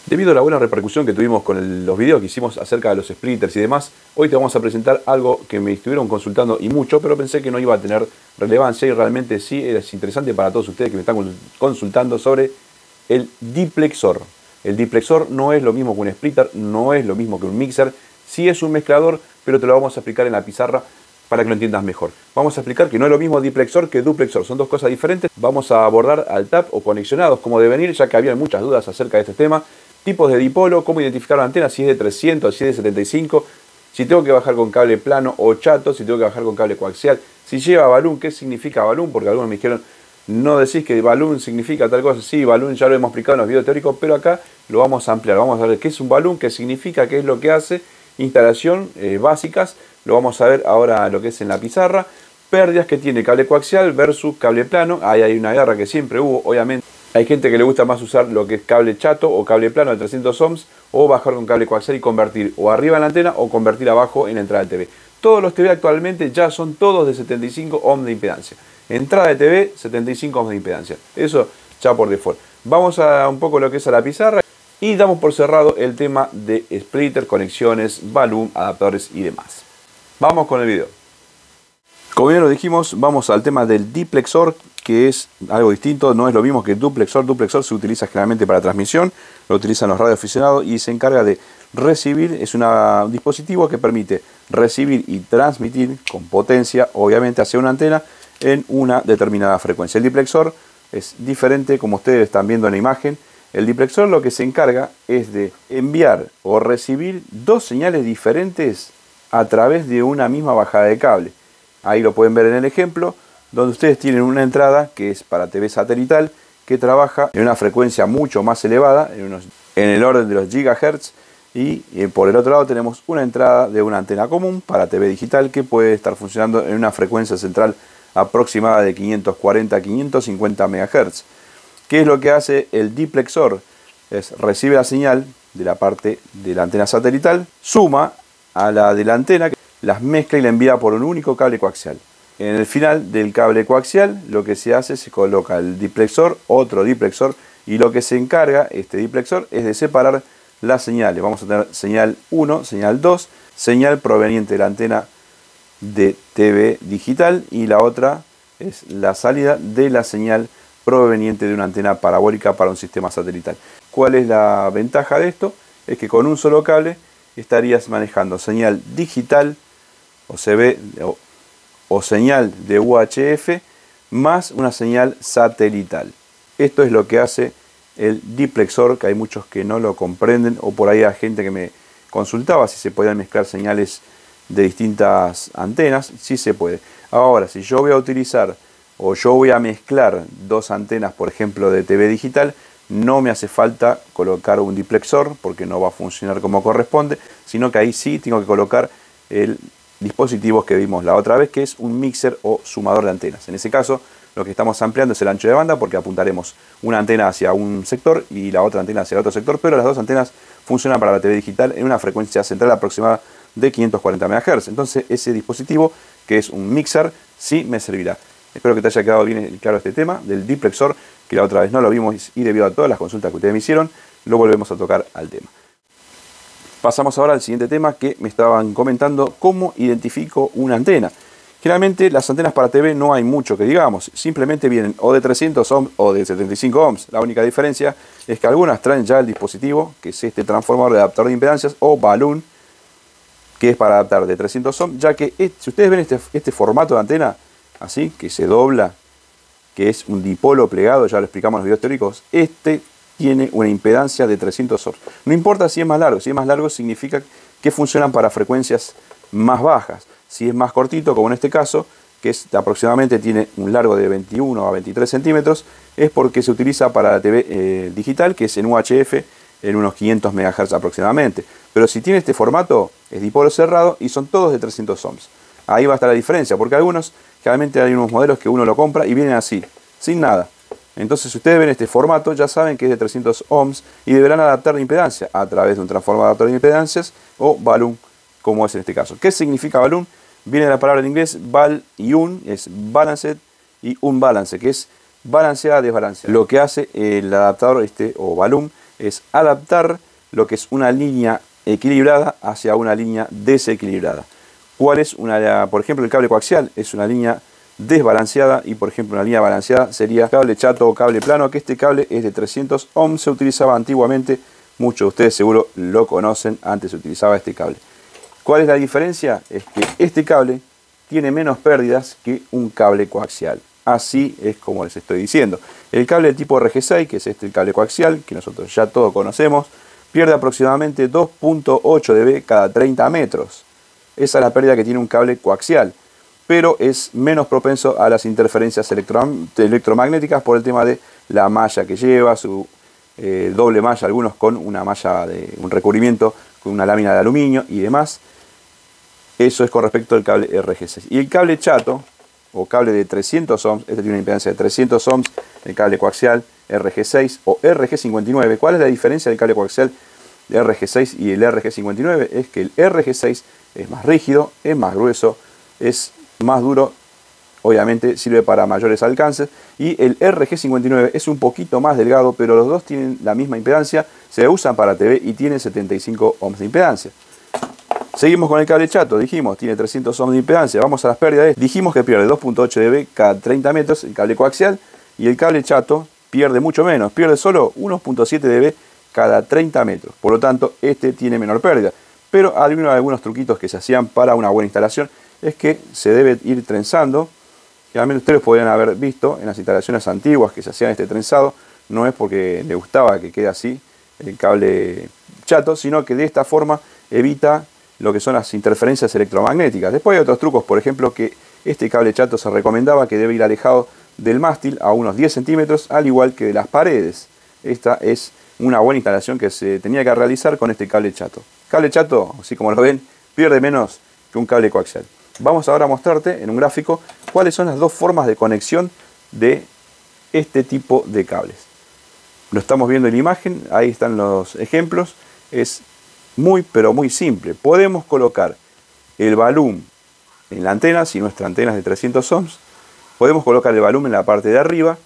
Debido a la buena repercusión que tuvimos con los videos que hicimos acerca de los splitters y demás, hoy te vamos a presentar algo que me estuvieron consultando y mucho, pero pensé que no iba a tener relevancia y realmente sí es interesante para todos ustedes que me están consultando sobre el diplexor. El diplexor no es lo mismo que un splitter, no es lo mismo que un mixer, sí es un mezclador, pero te lo vamos a explicar en la pizarra para que lo entiendas mejor. Vamos a explicar que no es lo mismo diplexor que duplexor, son dos cosas diferentes. Vamos a abordar al tap o conexionados como deben ir, ya que había muchas dudas acerca de este tema. Tipos de dipolo, cómo identificar la antena, si es de 300, si es de 75, si tengo que bajar con cable plano o chato, si tengo que bajar con cable coaxial, si lleva balloon, qué significa balloon, porque algunos me dijeron, no decís que balloon significa tal cosa. Sí, balloon ya lo hemos explicado en los videos teóricos, pero acá lo vamos a ampliar, vamos a ver qué es un balloon, qué significa, qué es lo que hace, instalación básicas, lo vamos a ver ahora lo que es en la pizarra, pérdidas que tiene cable coaxial versus cable plano. Ahí hay una guerra que siempre hubo, obviamente. Hay gente que le gusta más usar lo que es cable chato o cable plano de 300 ohms o bajar con cable coaxial y convertir o arriba en la antena o convertir abajo en la entrada de TV. Todos los TV actualmente ya son todos de 75 ohms de impedancia. Entrada de TV, 75 ohms de impedancia. Eso ya por default. Vamos a un poco lo que es a la pizarra y damos por cerrado el tema de splitter, conexiones, balloon, adaptadores y demás. Vamos con el video. Como ya lo dijimos, vamos al tema del diplexor, que es algo distinto, no es lo mismo que duplexor. Duplexor se utiliza generalmente para transmisión, lo utilizan los radioaficionados y se encarga de recibir, es un dispositivo que permite recibir y transmitir con potencia, obviamente, hacia una antena en una determinada frecuencia. El diplexor es diferente, como ustedes están viendo en la imagen. El diplexor lo que se encarga es de enviar o recibir dos señales diferentes a través de una misma bajada de cable. Ahí lo pueden ver en el ejemplo, donde ustedes tienen una entrada que es para TV satelital, que trabaja en una frecuencia mucho más elevada, en el orden de los gigahertz, y por el otro lado tenemos una entrada de una antena común para TV digital que puede estar funcionando en una frecuencia central aproximada de 540 a 550 MHz. ¿Qué es lo que hace el diplexor? Recibe la señal de la parte de la antena satelital, suma a la de la antena, las mezcla y la envía por un único cable coaxial. En el final del cable coaxial lo que se hace, se coloca el diplexor, otro diplexor, y lo que se encarga este diplexor es de separar las señales. Vamos a tener señal 1, señal 2, señal proveniente de la antena de TV digital, y la otra es la salida de la señal proveniente de una antena parabólica para un sistema satelital. ¿Cuál es la ventaja de esto? Es que con un solo cable estarías manejando señal digital o CB o señal de UHF más una señal satelital. Esto es lo que hace el diplexor, que hay muchos que no lo comprenden, o por ahí hay gente que me consultaba si se podían mezclar señales de distintas antenas. Sí se puede. Ahora, si yo voy a utilizar o yo voy a mezclar dos antenas, por ejemplo de TV digital, no me hace falta colocar un diplexor porque no va a funcionar como corresponde, sino que ahí sí tengo que colocar el dispositivo que vimos la otra vez, que es un mixer o sumador de antenas. En ese caso, lo que estamos ampliando es el ancho de banda, porque apuntaremos una antena hacia un sector y la otra antena hacia el otro sector, pero las dos antenas funcionan para la TV digital en una frecuencia central aproximada de 540 MHz. Entonces, ese dispositivo, que es un mixer, sí me servirá. Espero que te haya quedado bien claro este tema del diplexor, que la otra vez no lo vimos y debido a todas las consultas que ustedes me hicieron, lo volvemos a tocar al tema. Pasamos ahora al siguiente tema, que me estaban comentando cómo identifico una antena. Generalmente las antenas para TV no hay mucho que digamos, simplemente vienen o de 300 ohms o de 75 ohms. La única diferencia es que algunas traen ya el dispositivo, que es este transformador de adaptador de impedancias o balloon, que es para adaptar de 300 ohms, ya que si ustedes ven este formato de antena, así, que se dobla, que es un dipolo plegado, ya lo explicamos en los videos teóricos, tiene una impedancia de 300 ohms. No importa si es más largo significa que funcionan para frecuencias más bajas. Si es más cortito, como en este caso, que aproximadamente tiene un largo de 21 a 23 centímetros, es porque se utiliza para la TV digital, que es en UHF, en unos 500 MHz aproximadamente. Pero si tiene este formato, es dipolo cerrado y son todos de 300 ohms. Ahí va a estar la diferencia, porque generalmente hay unos modelos que uno lo compra y vienen así, sin nada. Entonces, si ustedes ven este formato, ya saben que es de 300 ohms y deberán adaptar la impedancia a través de un transformador de adaptador de impedancias o balloon, como es en este caso. ¿Qué significa balloon? Viene de la palabra en inglés bal y un, es balanced, y unbalance, que es balanceada, desbalanceada. Lo que hace el adaptador o balloon es adaptar lo que es una línea equilibrada hacia una línea desequilibrada. ¿Cuál es por ejemplo, el cable coaxial es una línea desbalanceada y por ejemplo una línea balanceada sería cable chato o cable plano, que este cable es de 300 ohms, se utilizaba antiguamente, muchos de ustedes seguro lo conocen, antes se utilizaba este cable. ¿Cuál es la diferencia? Es que este cable tiene menos pérdidas que un cable coaxial. Así es como les estoy diciendo. El cable de tipo RG6, que es el cable coaxial, que nosotros ya todos conocemos, pierde aproximadamente 2.8 dB cada 30 metros. Esa es la pérdida que tiene un cable coaxial, pero es menos propenso a las interferencias electromagnéticas por el tema de la malla que lleva, su doble malla, algunos con una malla de un recubrimiento, con una lámina de aluminio y demás. Eso es con respecto al cable RG6. Y el cable chato, o cable de 300 ohms, este tiene una impedancia de 300 ohms, el cable coaxial RG6 o RG59. ¿Cuál es la diferencia del cable coaxial de RG6 y el RG59? Es que el RG6 es más rígido, es más grueso, es más duro, obviamente sirve para mayores alcances, y el RG59 es un poquito más delgado, pero los dos tienen la misma impedancia, se usan para TV y tiene 75 ohms de impedancia. Seguimos con el cable chato, dijimos, tiene 300 ohms de impedancia. Vamos a las pérdidas. Dijimos que pierde 2.8 dB cada 30 metros el cable coaxial, y el cable chato pierde mucho menos, pierde solo 1.7 dB cada 30 metros. Por lo tanto, este tiene menor pérdida. Pero algunos truquitos que se hacían para una buena instalación es que se debe ir trenzando. Realmente ustedes podrían haber visto en las instalaciones antiguas que se hacían este trenzado. No es porque le gustaba que quede así el cable chato, sino que de esta forma evita lo que son las interferencias electromagnéticas. Después hay otros trucos, por ejemplo, que este cable chato se recomendaba que debe ir alejado del mástil a unos 10 centímetros, al igual que de las paredes. Esta es una buena instalación que se tenía que realizar con este cable chato. Cable chato, así como lo ven, pierde menos que un cable coaxial. Vamos ahora a mostrarte en un gráfico cuáles son las dos formas de conexión de este tipo de cables. Lo estamos viendo en la imagen, ahí están los ejemplos. Es muy pero muy simple. Podemos colocar el balún en la antena, si nuestra antena es de 300 ohms. Podemos colocar el balún en la parte de arriba.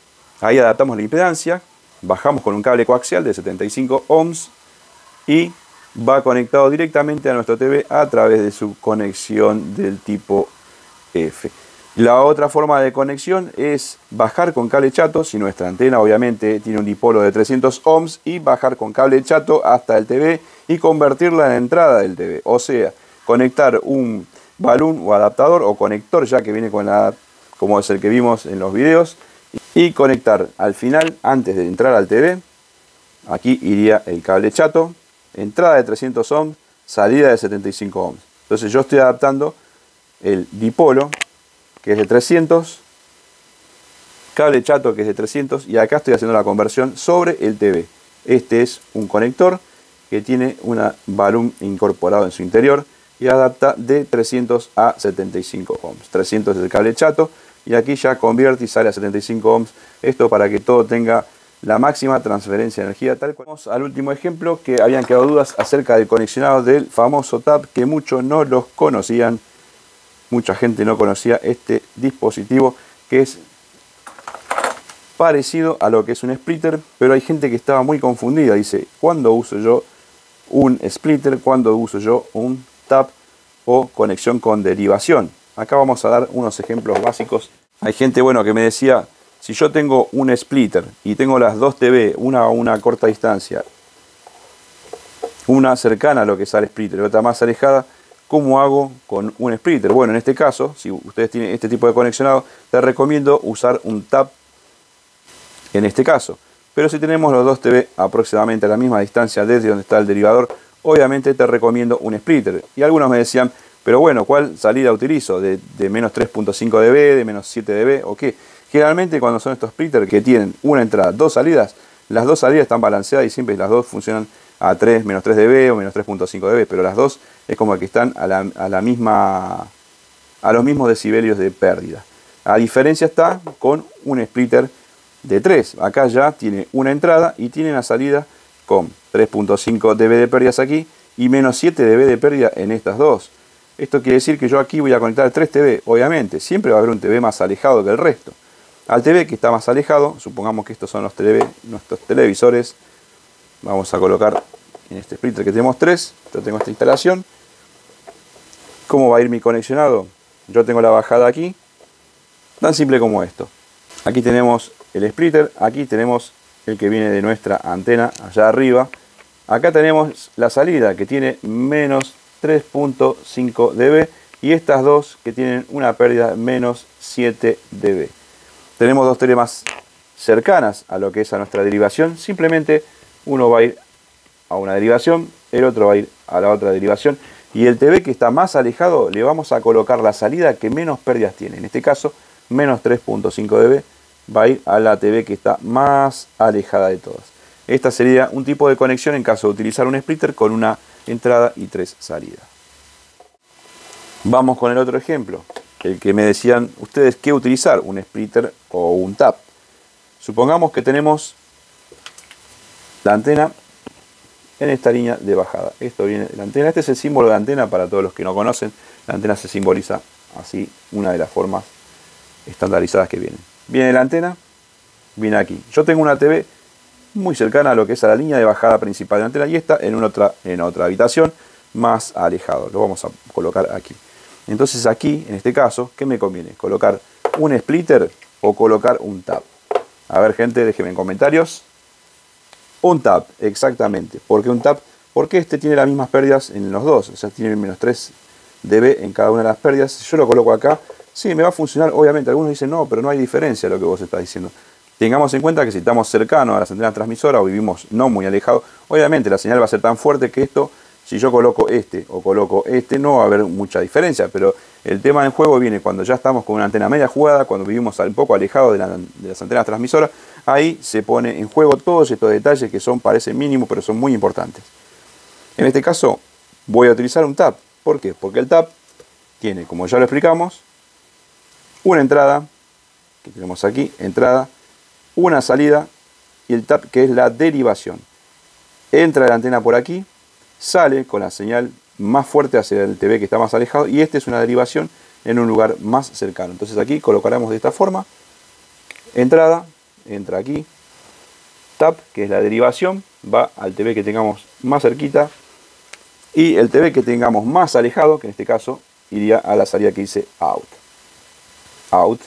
Ahí adaptamos la impedancia. Bajamos con un cable coaxial de 75 ohms y va conectado directamente a nuestro TV a través de su conexión del tipo F. La otra forma de conexión es bajar con cable chato, si nuestra antena obviamente tiene un dipolo de 300 ohms, y bajar con cable chato hasta el TV y convertirla en entrada del TV. O sea, conectar un balún o adaptador o conector, ya que viene con la, como es el que vimos en los videos, y conectar al final, antes de entrar al TV, aquí iría el cable chato, entrada de 300 ohms, salida de 75 ohms. Entonces yo estoy adaptando el dipolo, que es de 300, cable chato, que es de 300, y acá estoy haciendo la conversión sobre el TV. Este es un conector que tiene un balún incorporado en su interior y adapta de 300 a 75 ohms. 300 es el cable chato y aquí ya convierte y sale a 75 ohms. Esto para que todo tenga la máxima transferencia de energía. Tal cual. Vamos al último ejemplo, que habían quedado dudas acerca del conexionado del famoso TAP, que muchos no los conocían. Mucha gente no conocía este dispositivo, que es parecido a lo que es un splitter, pero hay gente que estaba muy confundida. Dice, ¿cuándo uso yo un splitter? ¿Cuándo uso yo un TAP o conexión con derivación? Acá vamos a dar unos ejemplos básicos. Hay gente, bueno, que me decía, si yo tengo un splitter y tengo las dos TV, una a una corta distancia, una cercana a lo que es al splitter y otra más alejada, ¿cómo hago con un splitter? Bueno, en este caso, si ustedes tienen este tipo de conexionado, les recomiendo usar un TAP en este caso. Pero si tenemos los dos TV aproximadamente a la misma distancia desde donde está el derivador, obviamente te recomiendo un splitter. Y algunos me decían, pero bueno, ¿cuál salida utilizo? ¿De menos 3.5 dB, de menos 7 dB o qué? Generalmente cuando son estos splitters que tienen una entrada, dos salidas, las dos salidas están balanceadas y siempre las dos funcionan a menos 3 dB o menos 3.5 dB, pero las dos es como que están a los mismos decibelios de pérdida. La diferencia está con un splitter de 3. Acá ya tiene una entrada y tiene una salida con 3.5 dB de pérdidas aquí y menos 7 dB de pérdida en estas dos. Esto quiere decir que yo aquí voy a conectar 3 TV. Obviamente, siempre va a haber un TV más alejado que el resto. Al TV que está más alejado, supongamos que estos son nuestros televisores, Vamos a colocar en este splitter que tenemos 3. Yo tengo esta instalación. ¿Cómo va a ir mi conexionado? Yo tengo la bajada aquí. Tan simple como esto. Aquí tenemos el splitter. Aquí tenemos el que viene de nuestra antena allá arriba. Acá tenemos la salida que tiene menos 3.5 dB. Y estas dos que tienen una pérdida menos 7 dB. Tenemos dos telemas cercanas a lo que es a nuestra derivación. Simplemente uno va a ir a una derivación, el otro va a ir a la otra derivación. Y el TV que está más alejado le vamos a colocar la salida que menos pérdidas tiene. En este caso, menos 3.5 dB va a ir a la TV que está más alejada de todas. Esta sería un tipo de conexión en caso de utilizar un splitter con una entrada y 3 salidas. Vamos con el otro ejemplo, el que me decían ustedes qué utilizar, un splitter o un tap. Supongamos que tenemos la antena en esta línea de bajada. Esto viene de la antena. Este es el símbolo de antena para todos los que no conocen. La antena se simboliza así, una de las formas estandarizadas que vienen. Viene la antena, viene aquí. Yo tengo una TV muy cercana a lo que es a la línea de bajada principal de la antena y esta en otra habitación más alejado. Lo vamos a colocar aquí. Entonces aquí, en este caso, ¿qué me conviene? ¿Colocar un splitter o colocar un tap? A ver, gente, déjenme en comentarios. Un tap, exactamente. ¿Por qué un tap? Porque este tiene las mismas pérdidas en los dos. O sea, tiene menos 3 dB en cada una de las pérdidas. Si yo lo coloco acá, sí, me va a funcionar. Obviamente, algunos dicen, no, pero no hay diferencia a lo que vos estás diciendo. Tengamos en cuenta que si estamos cercanos a las antenas transmisoras o vivimos no muy alejados, obviamente la señal va a ser tan fuerte que esto, si yo coloco este o coloco este, no va a haber mucha diferencia. Pero el tema del juego viene cuando ya estamos con una antena media jugada, cuando vivimos un poco alejados de las antenas transmisoras. Ahí se pone en juego todos estos detalles que parecen mínimos, pero son muy importantes. En este caso voy a utilizar un tap. ¿Por qué? Porque el tap tiene, como ya lo explicamos, una entrada, que tenemos aquí, entrada, una salida y el tap que es la derivación. Entra la antena por aquí, sale con la señal más fuerte hacia el TV que está más alejado y esta es una derivación en un lugar más cercano. Entonces aquí colocaremos de esta forma, entrada, entra aquí, tap que es la derivación, va al TV que tengamos más cerquita y el TV que tengamos más alejado, que en este caso iría a la salida que dice out. Out,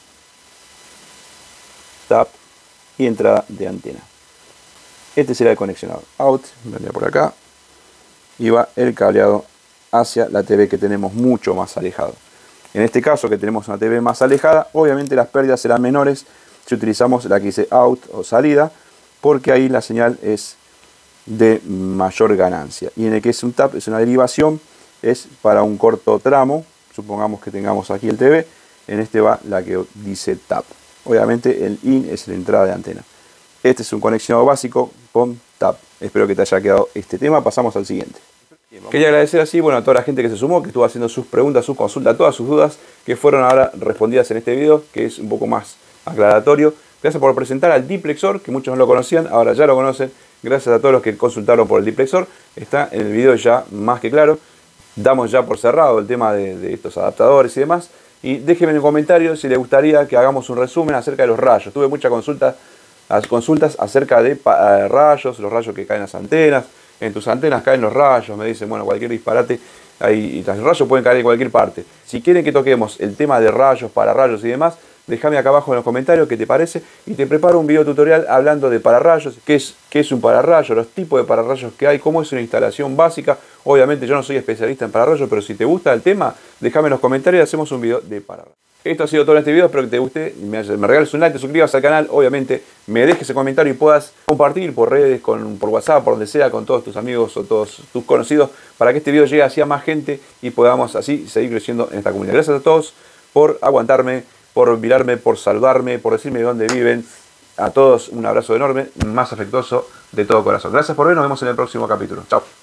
tap y entrada de antena. Este será el conexionado. Out, vendría por acá y va el cableado hacia la TV que tenemos mucho más alejado. En este caso que tenemos una TV más alejada, obviamente las pérdidas serán menores si utilizamos la que dice out o salida, porque ahí la señal es de mayor ganancia. Y en el que es un tap, es una derivación, es para un corto tramo. Supongamos que tengamos aquí el TV, en este va la que dice tap. Obviamente el in es la entrada de antena. Este es un conexionado básico con tap. Espero que te haya quedado este tema. Pasamos al siguiente. Quería agradecer así, bueno, a toda la gente que se sumó, que estuvo haciendo sus preguntas, sus consultas, todas sus dudas, que fueron ahora respondidas en este video, que es un poco más aclaratorio. Gracias por presentar al diplexor, que muchos no lo conocían, ahora ya lo conocen. Gracias a todos los que consultaron por el diplexor. Está en el video ya más que claro. Damos ya por cerrado el tema de estos adaptadores y demás. Y déjenme en el comentario si les gustaría que hagamos un resumen acerca de los rayos. Tuve muchas consultas acerca de rayos, los rayos que caen en las antenas. En tus antenas caen los rayos, me dicen, bueno, cualquier disparate. Y los rayos pueden caer en cualquier parte. Si quieren que toquemos el tema de rayos, pararrayos y demás, déjame acá abajo en los comentarios qué te parece y te preparo un video tutorial hablando de pararrayos, qué es un pararrayo, los tipos de pararrayos que hay, cómo es una instalación básica. Obviamente yo no soy especialista en pararrayos, pero si te gusta el tema, déjame en los comentarios y hacemos un video de pararrayos. Esto ha sido todo en este video, espero que te guste, me regales un like, te suscribas al canal, obviamente me dejes ese comentario y puedas compartir por redes, por WhatsApp, por donde sea, con todos tus amigos o todos tus conocidos, para que este video llegue así a más gente y podamos así seguir creciendo en esta comunidad. Gracias a todos por aguantarme, por mirarme, por saludarme, por decirme de dónde viven. A todos un abrazo enorme, más afectuoso de todo corazón. Gracias por ver, nos vemos en el próximo capítulo. Chao.